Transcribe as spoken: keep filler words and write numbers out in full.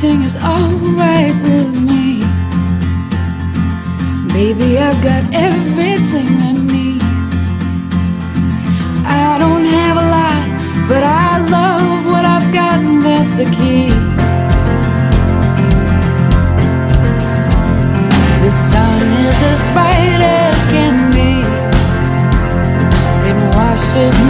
everything is alright with me. Baby, I've got everything I need. I don't have a lot, but I love what I've got, and that's the key. The sun is as bright as can be. It washes